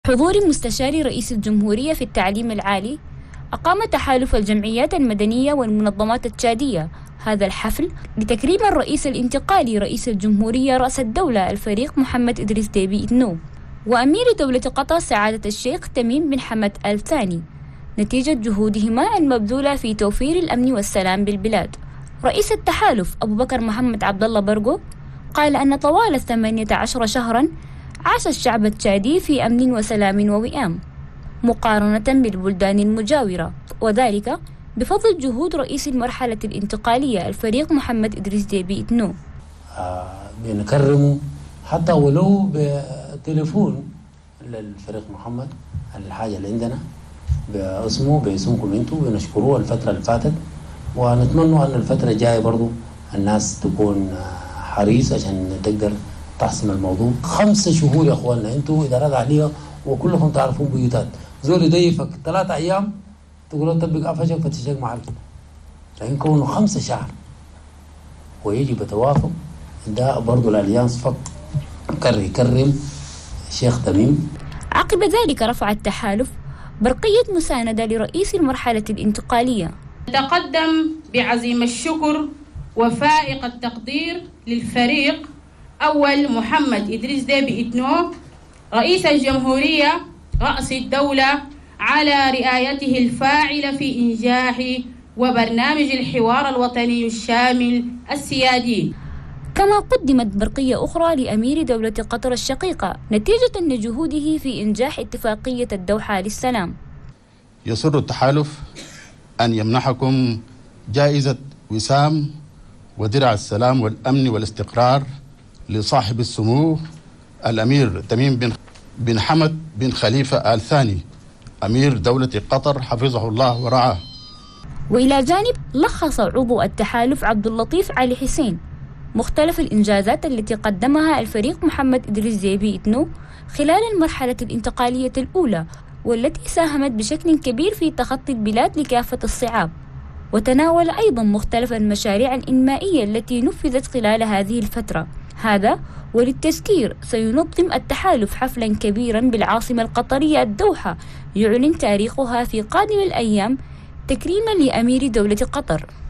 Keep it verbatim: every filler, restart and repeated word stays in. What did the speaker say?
حضور مستشار رئيس الجمهورية في التعليم العالي، أقام تحالف الجمعيات المدنية والمنظمات التشادية هذا الحفل لتكريم الرئيس الانتقالي رئيس الجمهورية رأس الدولة الفريق محمد إدريس ديبي إتنو وأمير دولة قطر سعادة الشيخ تميم بن حمد آل ثاني، نتيجة جهودهما المبذولة في توفير الأمن والسلام بالبلاد. رئيس التحالف أبو بكر محمد عبد الله برقو قال أن طوال ثمانية عشر شهرا عاش الشعب التشادي في أمن وسلام ووئام مقارنة بالبلدان المجاورة، وذلك بفضل جهود رئيس المرحلة الانتقالية الفريق محمد إدريس ديبي إتنو. آه بنكرمه حتى ولو بتليفون للفريق محمد على الحاجة اللي عندنا باسمه باسمكم انتم، بنشكروه الفترة اللي فاتت، ونتمنى أن الفترة الجاية برضو الناس تكون حريصة عشان تقدر تحسم الموضوع. خمسة شهور يا اخواننا، انتوا ادارات عاليه وكلكم تعرفون بيوتات، زول يضيفك ثلاثة ايام تقول له طبق قفشك فتشك معك، لكن كونه خمسة شهر ويجب التوافق ده برضه الاليانس فقط كرر يكرم الشيخ تميم. عقب ذلك رفع التحالف برقية مساندة لرئيس المرحلة الانتقالية. تقدم بعزيم الشكر وفائق التقدير للفريق أول محمد إدريس ديبي إتنو رئيس الجمهورية رأس الدولة على رعايته الفاعلة في إنجاح وبرنامج الحوار الوطني الشامل السيادي. كما قدمت برقية أخرى لأمير دولة قطر الشقيقة نتيجة لجهوده في إنجاح اتفاقية الدوحة للسلام. يسر التحالف أن يمنحكم جائزة وسام ودرع السلام والأمن والاستقرار لصاحب السمو الأمير تميم بن بن حمد بن خليفة آل ثاني أمير دولة قطر حفظه الله ورعاه. وإلى جانب لخص عضو التحالف عبد اللطيف علي حسين مختلف الإنجازات التي قدمها الفريق محمد إدريس ديبي إتنو خلال المرحلة الانتقالية الأولى، والتي ساهمت بشكل كبير في تخطي البلاد لكافة الصعاب، وتناول أيضا مختلف المشاريع الإنمائية التي نفذت خلال هذه الفترة. هذا وللتذكير سينظم التحالف حفلا كبيرا بالعاصمة القطرية الدوحة يعلن تاريخها في قادم الأيام تكريما لأمير دولة قطر.